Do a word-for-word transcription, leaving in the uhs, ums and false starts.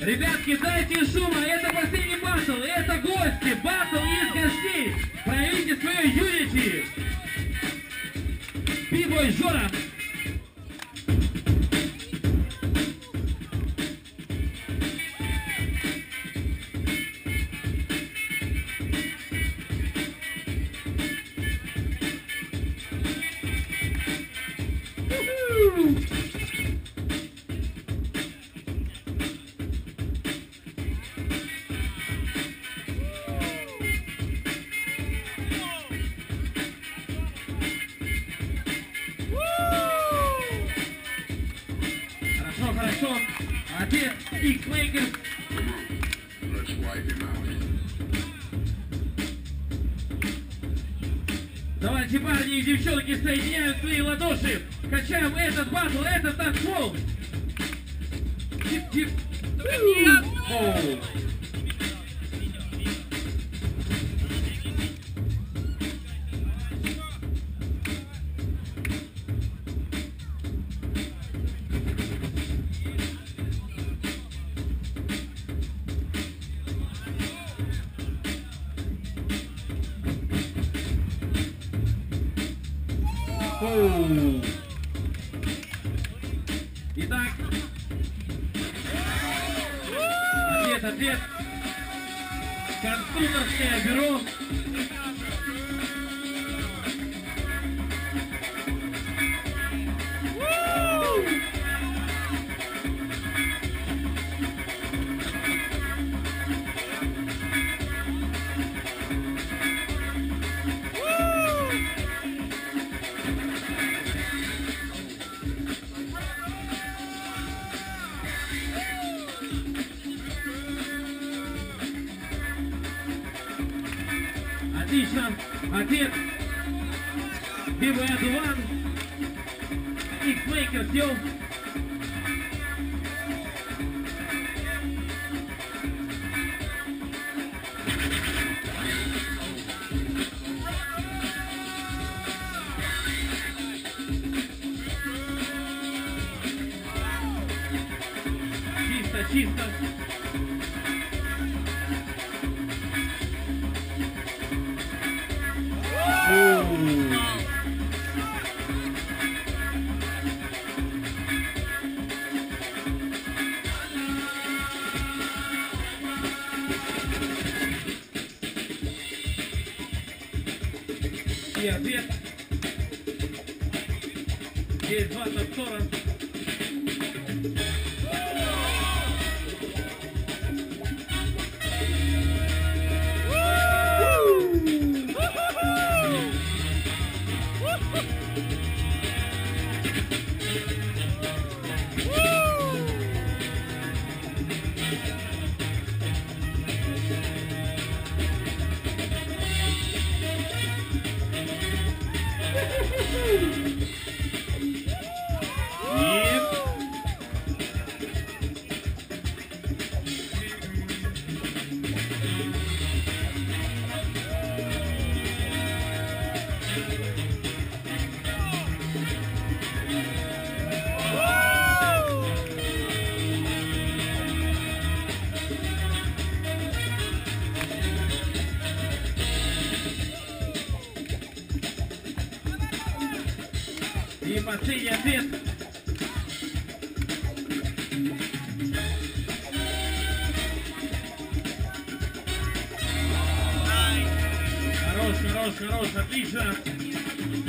Ребятки, дайте шума, это последний батл, это гости, батл из гостей. Проявите свое юнити. Бибой Жора. Хорошо, хорошо. Отец X-Maker. Давайте, парни и девчонки, соединяют свои ладоши. Качаем этот батл, этот танцпол. Тип-тип. Оу. Оу. Итак, ответ, ответ. Конструкторское бюро. Отлично. Ответ. Бибой Адуван. X-Maker сел. Чисто, чисто. И ответ. Есть два танцора. И последний ответ. Хорош, хорош, хорош, отлично.